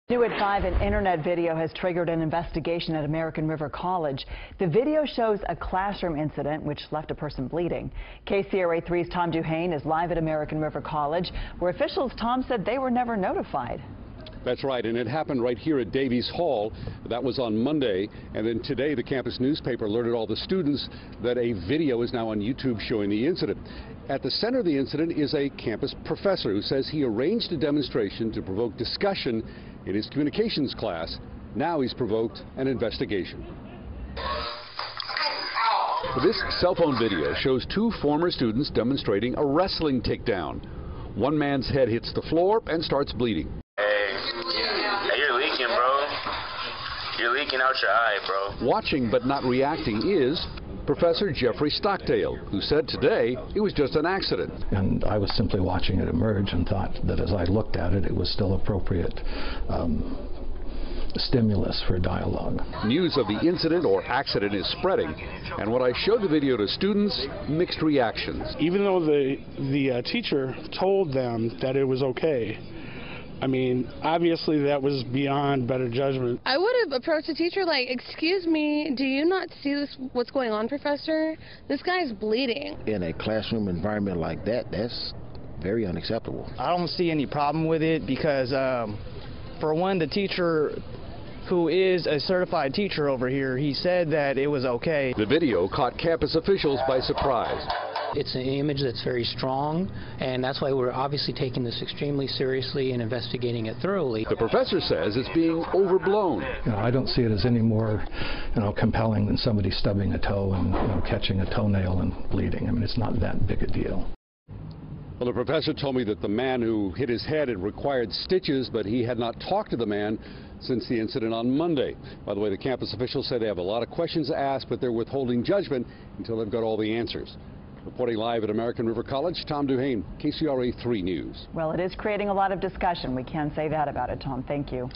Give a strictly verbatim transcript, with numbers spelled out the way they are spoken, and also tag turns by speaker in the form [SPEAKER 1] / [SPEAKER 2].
[SPEAKER 1] New at five, an internet video has triggered an investigation at American River College. The video shows a classroom incident which left a person bleeding. K C R A three's Tom Duhane is live at American River College, where officials, Tom, said they were never notified.
[SPEAKER 2] That's right, and it happened right here at Davies Hall. That was on Monday, and then today the campus newspaper alerted all the students that a video is now on YouTube showing the incident. At the center of the incident is a campus professor who says he arranged a demonstration to provoke discussion in his communications class. Now he's provoked an investigation. This cell phone video shows two former students demonstrating a wrestling takedown. One man's head hits the floor and starts bleeding.
[SPEAKER 3] Hey, hey, you're leaking, bro. You're leaking out your eye, bro.
[SPEAKER 2] Watching but not reacting is Professor Jeffrey Stockdale, who said today it was just an accident.
[SPEAKER 4] And I was simply watching it emerge and thought that as I looked at it, it was still appropriate um, stimulus for dialogue.
[SPEAKER 2] News of the incident or accident is spreading, and when I showed the video to students, mixed reactions.
[SPEAKER 5] Even though the, the uh, teacher told them that it was okay, I mean, obviously that was beyond better judgment.
[SPEAKER 6] I would have approached the teacher like, excuse me, do you not see this, what's going on, Professor? This guy's bleeding.
[SPEAKER 7] In a classroom environment like that, that's very unacceptable.
[SPEAKER 8] I don't see any problem with it because, um, for one, the teacher who is a certified teacher over here, he said that it was okay.
[SPEAKER 2] The video caught campus officials by surprise.
[SPEAKER 9] It's an image that's very strong, and that's why we're obviously taking this extremely seriously and investigating it thoroughly.
[SPEAKER 2] The professor says it's being overblown.
[SPEAKER 4] You know, I don't see it as any more, you know, compelling than somebody stubbing a toe and, you know, catching a toenail and bleeding. I mean, it's not that big a deal.
[SPEAKER 2] Well, the professor told me that the man who hit his head had required stitches, but he had not talked to the man since the incident on Monday. By the way, the campus officials say they have a lot of questions to ask, but they're withholding judgment until they've got all the answers. Reporting live at American River College, Tom Duhane, K C R A three News.
[SPEAKER 1] Well, it is creating a lot of discussion. We can say that about it, Tom. Thank you.